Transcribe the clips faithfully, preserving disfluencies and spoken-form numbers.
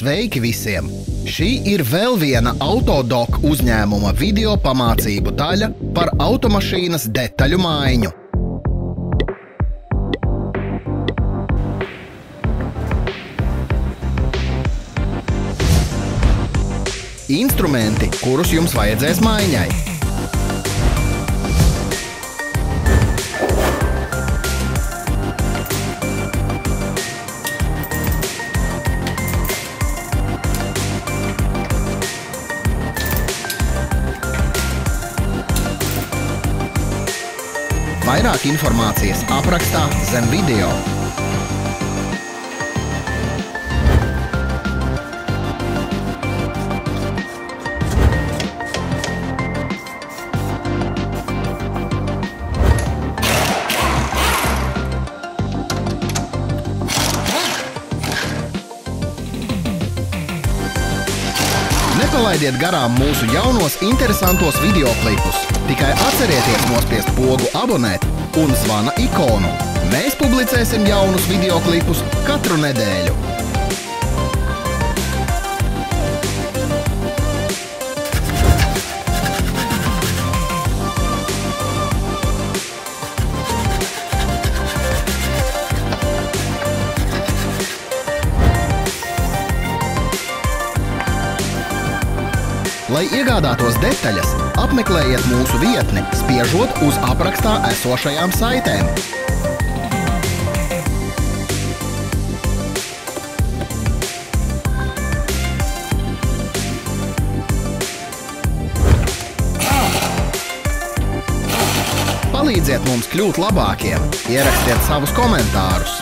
Sveiki visiem! Šī ir vēl viena Autodoc uzņēmuma video pamācību daļa par automašīnas detaļu maiņu. Instrumenti, kurus jums vajadzēs maiņai. Vairāk informācijas aprakstā zem video. Nepalaidiet garām mūsu jaunos interesantos videoklipus. Tikai atcerieties nospiest pogu abonēt un zvana ikonu. Mēs publicēsim jaunus videoklipus katru nedēļu. Lai iegādātos detaļas, apmeklējiet mūsu vietni, spiežot uz aprakstā esošajām saitēm. Palīdziet mums kļūt labākiem, ierakstiet savus komentārus.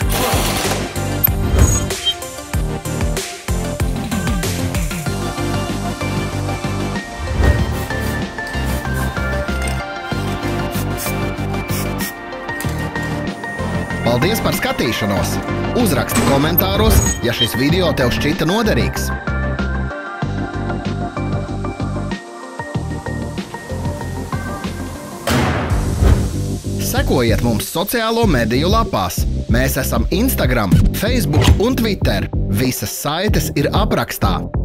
Paldies par skatīšanos! Uzraksti komentāros, ja šis video tev šķita noderīgs. Sekojiet mums sociālo mediju lapās. Mēs esam Instagram, Facebook un Twitter. Visas saites ir aprakstā.